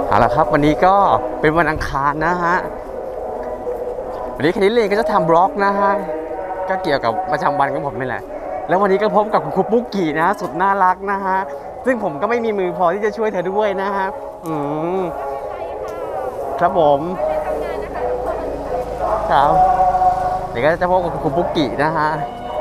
เอาละครับวันนี้ก็เป็นวันอังคารนะฮะวันนี้แคทเล่ก็จะทำบล็อกนะฮะก็เกี่ยวกับประจำวันของผมนี่แหละแล้ววันนี้ก็พบกับคุณครูปุ๊กกี้นะสุดน่ารักนะฮะซึ่งผมก็ไม่มีมือพอที่จะช่วยเธอด้วยนะฮะครับผมครับเดี๋ยวก็จะพบกับคุณครูปุ๊กกี้นะฮะ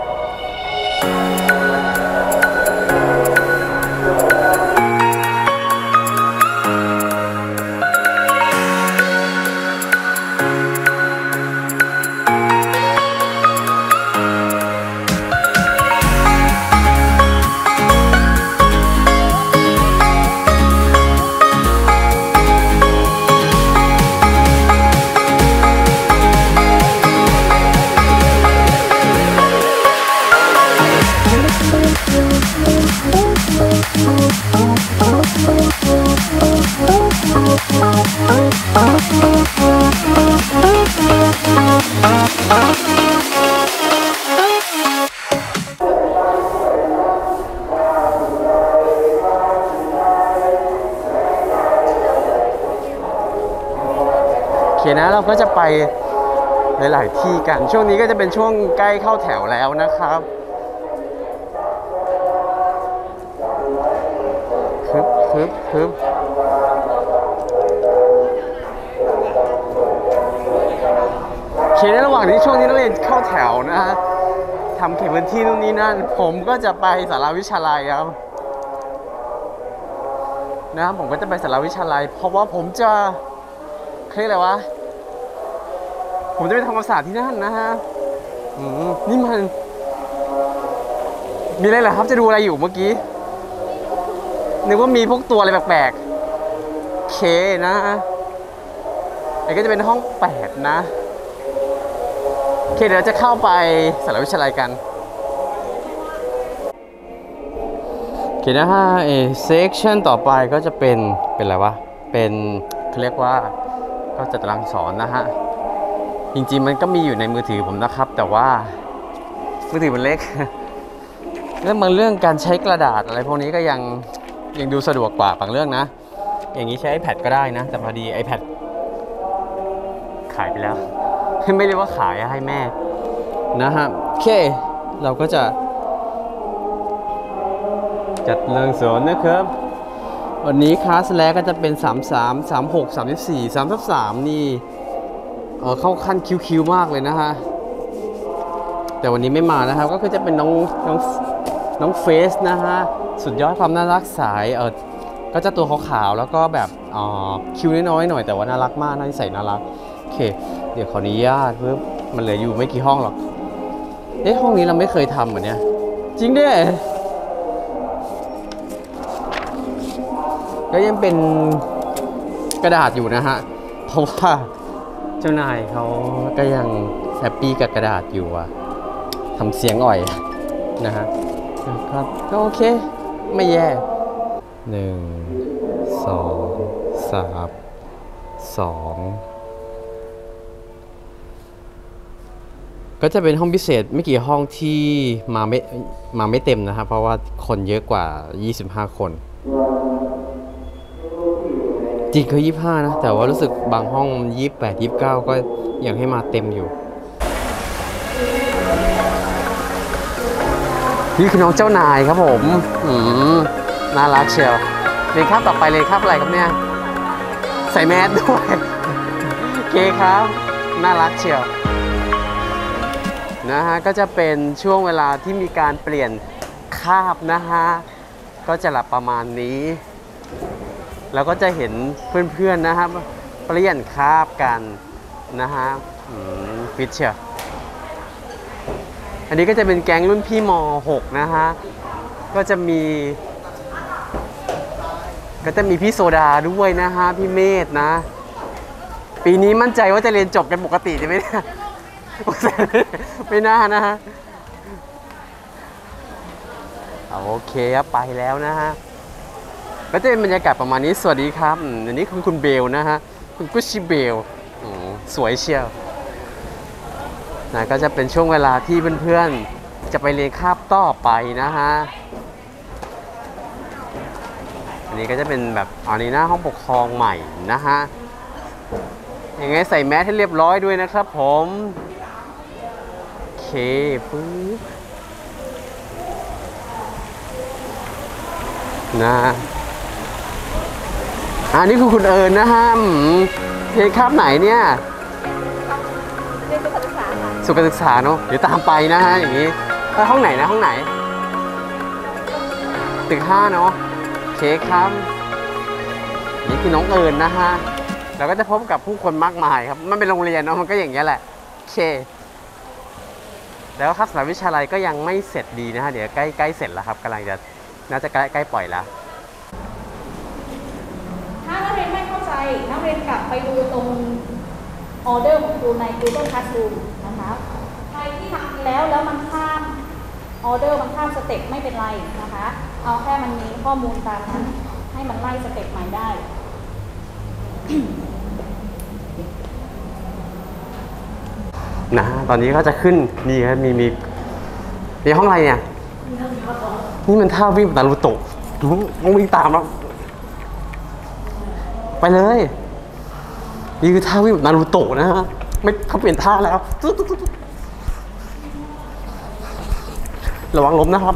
โอเคนะเราก็จะไปหลายๆที่กันช่วงนี้ก็จะเป็นช่วงใกล้เข้าแถวแล้วนะครับคึบโอเคในระหว่างที่ช่วงนี้นักเรียนเข้าแถวนะฮะทำเขตพื้นที่นู่นนี่นั่นผมก็จะไปศาลาวิชาลัยครับนะผมก็จะไปศาลาวิชาลัยเพราะว่าผมจะเรียกอะไรวะผมจะไปทำความสะอาดที่นั่นนะฮะนี่มันมีอะไรเหรอครับจะดูอะไรอยู่เมื่อกี้นึกว่ามีพวกตัวอะไรแปลกๆเคนะไอ้ก็จะเป็นห้อง8นะโอเคเดี๋ยวจะเข้าไปศาลาวิชาลัยกันโอเคนะฮะเซกชันต่อไปก็จะเป็นอะไรวะเป็นเขาเรียกว่าก็จะตารางสอนนะฮะจริงๆมันก็มีอยู่ในมือถือผมนะครับแต่ว่ามือถือมันเล็กเรื่องบางเรื่องการใช้กระดาษอะไรพวกนี้ก็ยังดูสะดวกกว่าบางเรื่องนะอย่างนี้ใช้ iPad ก็ได้นะแต่พอดี iPad ขายไปแล้วไม่เรียกว่าขายให้แม่นะฮะโอเคเราก็จะจัดเรื่องสอนนะครับวันนี้คลาสแรกก็จะเป็น33 36 34 3/3นี่เข้าขั้นคิวๆมากเลยนะฮะแต่วันนี้ไม่มานะครับก็คือจะเป็นน้องเฟสนะฮะสุดยอดความน่ารักสายก็จะตัวขาวๆแล้วก็แบบคิวน้อยๆหน่อยแต่ว่าน่ารักมากน่าใส่น่ารักโอเคเดี๋ยวขออนุญาตเพิ่มมันเหลืออยู่ไม่กี่ห้องหรอกห้องนี้เราไม่เคยทำเหมือนเนี้ยจริงด้วยก็ยังเป็นกระดาษอยู่นะฮะเพราะว่าเจ้านายเขาก็ยังแฮปปี้กับกระดาษอยู่อะทำเสียงอ่อยนะฮะครับก็โอเคไม่แย่1 2 3 2ก็จะเป็นห้องพิเศษไม่กี่ห้องที่มาไม่เต็มนะครับเพราะว่าคนเยอะกว่า25คนจริงคือ25นะแต่ว่ารู้สึกบางห้อง28 29ก็ยังให้มาเต็มอยู่นี่คือน้องเจ้านายครับผมน่ารักเชียวเรียนคาบต่อไปเลยครับอะไรครับเนี่ยใส่แมสด้วยโอเคครับน่ารักเชียวนะฮะก็จะเป็นช่วงเวลาที่มีการเปลี่ยนคาบนะฮะก็จะหลับประมาณนี้แล้วก็จะเห็นเพื่อนๆนะครับเปลี่ยนคาบกันนะฮะฟิตเชียวอันนี้ก็จะเป็นแก๊งรุ่นพี่ม.6 นะฮะก็จะมีพี่โซดาด้วยนะฮะพี่เมธนะปีนี้มั่นใจว่าจะเรียนจบกันปกติใช่ไหมเนี่ยไม่น่านะฮะโอเคครับไปแล้วนะฮะก็จะเป็นบรรยากาศประมาณนี้สวัสดีครับอันนี้คุณเบลนะฮะคุณกุชชี่เบลสวยเชียวนะก็จะเป็นช่วงเวลาที่เพื่อนๆจะไปเรียนคาบต่อไปนะฮะ อันนี่ก็จะเป็นแบบอันนี้นะห้องปกครองใหม่นะฮะยังไงใส่แมสให้เรียบร้อยด้วยนะครับผมโอเคปึ๊บนะอันนี้คือคุณเอิญนะฮะเรียนคาบไหนเนี่ยเรียนสุขศึกษาค่ะสุขศึกษาเนาะเดี๋ยวตามไปนะฮะอย่างนี้ห้องไหนนะห้องไหนตึก5เนาะโอเคครับนี่คือน้องเอิญนะฮะเราก็จะพบกับผู้คนมากมายครับมันเป็นโรงเรียนเนาะมันก็อย่างนี้แหละโอเคแล้วครับสถานวิชาลัยก็ยังไม่เสร็จดีนะฮะเดี๋ยวใกล้เสร็จแล้วครับกำลังจะน่าจะใกล้ปล่อยแล้วถ้านักเรียนไม่เข้าใจนักเรียนกลับไปดูตรงออเดอร์ดูใน Google Classroom นะคะใครที่ทำแล้วมันข้ามออเดอร์มันข้ามสเต็ปไม่เป็นไรนะคะเอาแค่มันมีข้อมูลตามนั้นให้มันไล่สเต็ปใหม่ได้นะตอนนี้ก็จะขึ้นนี่ครับมีห้องอะไรเนี่ยนี่มันท่าวิ่งนารูโตะต้องวิ่งตามแล้วไปเลยนี่คือท่าวิ่งนารูโตะนะฮะไม่เขาเปลี่ยนท่าแล้วระวังล้มนะครับ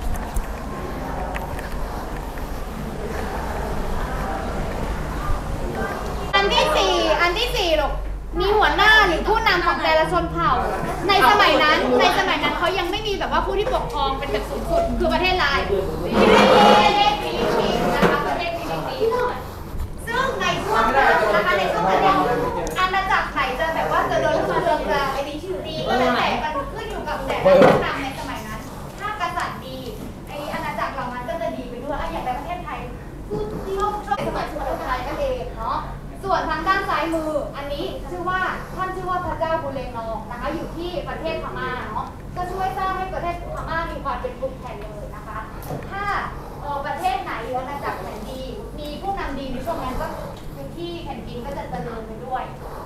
อันที่สี่ลูกมีหัวหน้าหรือผู้นำของแต่ละชนเผ่าในสมัยนั้นเขายังไม่มีแบบว่าผู้ที่ปกครองเป็นแบบสูงสุดคือประเทศลาวประเทศฟิลิปปินส์นะคะประเทศฟิลิปปินส์ซึ่งในช่วงนั้นนะคะในช่วงนั้นอาณาจักรไหนจะแบบว่าจะเดินขึ้นมาเรืองรางไอ้ดีชื่อดีก็แล้วแต่มันขึ้นอยู่กับแต่ละผู้นำในสมัยนั้นถ้ากษัตริย์ดีไอ้อาณาจักรเหล่านั้นก็จะดีไปด้วยอย่างในประเทศไทยที่โลกช่วงสมัยสุโขทัยนั่นเองเนาะส่วนทางด้านซ้ายมืออันนี้ท่านชื่อว่าพระเจ้าบุเรงนองนะคะอยู่ที่ประเทศพม่าเนาะก็ช่วยสร้างให้ประเทศพม่ามีความเป็นกลุ่มแผ่นเลยนะคะถ้าประเทศไหนหรืออาณาจักรไหนดีมีผู้นำดีในช่วงนั้นก็พื้นที่แผ่นดินก็จะเจริญไปด้วย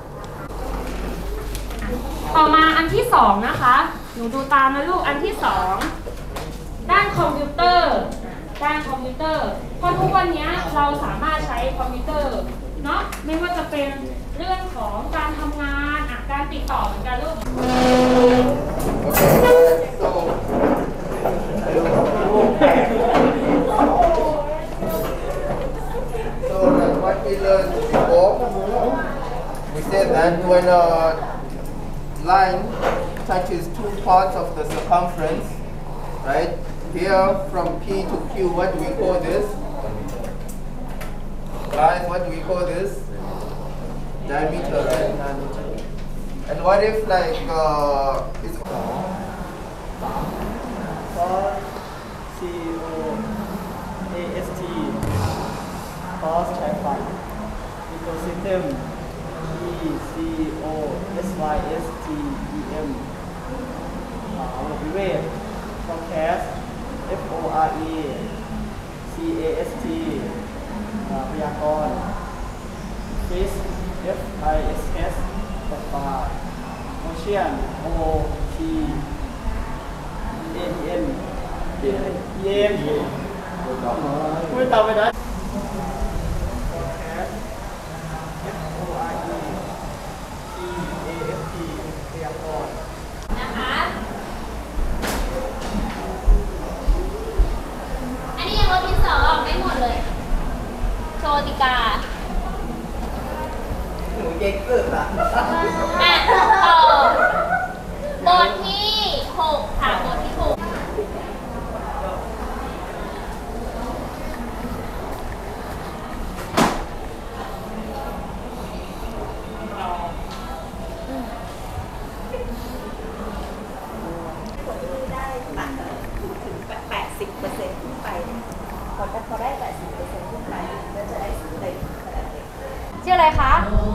ต่อมาอันที่2นะคะหนูดูตามนะลูกอันที่2ด้านคอมพิวเตอร์เพราะทุกวันนี้เราสามารถใช้คอมพิวเตอร์เนาะไม่ว่าจะเป็นเรื่องของการทำงานการติดต่อเหมือนกันลูก So what we learned before, we said that when a line touches two parts of the circumference, right? Here from P to Q, what do we call this? Guys, what do we call this? Diameter, right? And what if like it's COAST cos tripod ecosystem ECOSYSTEM ระบบวิเวก forecast FORECAST พยากรณ์ fish FISS ตกปลา ocean OCEAN เย็นไม่ตามไปได้นะคะอันนี้ยังลบดินสอออกไม่หมดเลยโชติกาหนูเก่งเกินละต่อบทที่6ค่ะบทที่6ชื่ออะไรคะ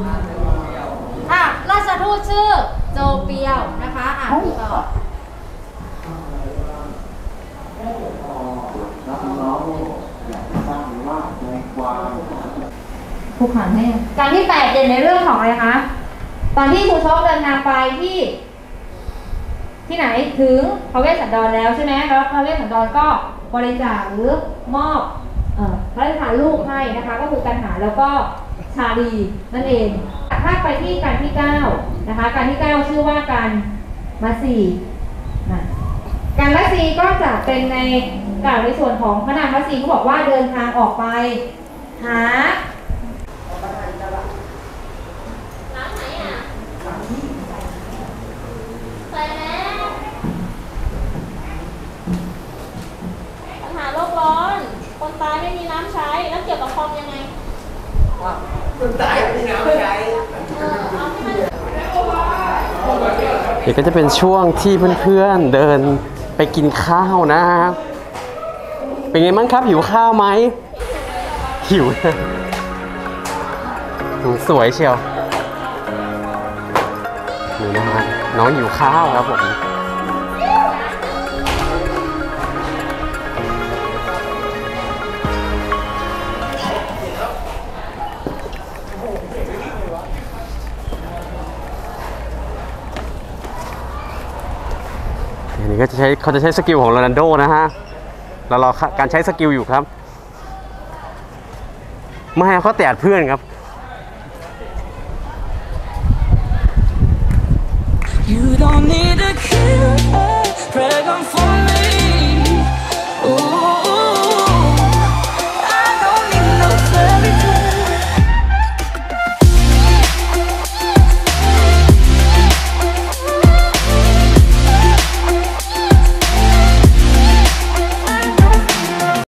ราชทูตชื่อโจเปียวนะคะต่อครูขันให้การที่8เด่นในเรื่องของอะไรคะตอนที่ครูชอบเดินทางไปที่ไหนถึงพระเวสสันดรแล้วใช่ไหมแล้วพระเวสสันดรก็บริจาคหรือมอบพระราชทานลูกให้นะคะก็คือกันหาแล้วก็ชาลีนั่นเองถ้าไปที่การที่9นะคะการที่9ชื่อว่าการมัสสีการมัสสีก็จะเป็นในกล่าวในส่วนของพระนามมัสสีเขาบอกว่าเดินทางออกไปหาน้ำไหนอ่ะใส่แล้วปัญหาโลกร้อน คนตายไม่มีน้ำใช้ แล้วเกี่ยวกับคอมยังไงคนตายไม่มีน้ำใช้เอาที่มันเดี๋ยวก็จะเป็นช่วงที่เพื่อนๆเดินไปกินข้าวนะครับเป็นไงบ้างครับหิวข้าวไหมหิวสวยเชียวนี่นะฮะน้องหิวข้าวครับผมอันนี้ก็จะเขาจะใช้สกิลของโรนัลโดนะฮะเรารอการใช้สกิลอยู่ครับไม่ให้เขาแตะเพื่อนครับ You don't need a cure, pray on for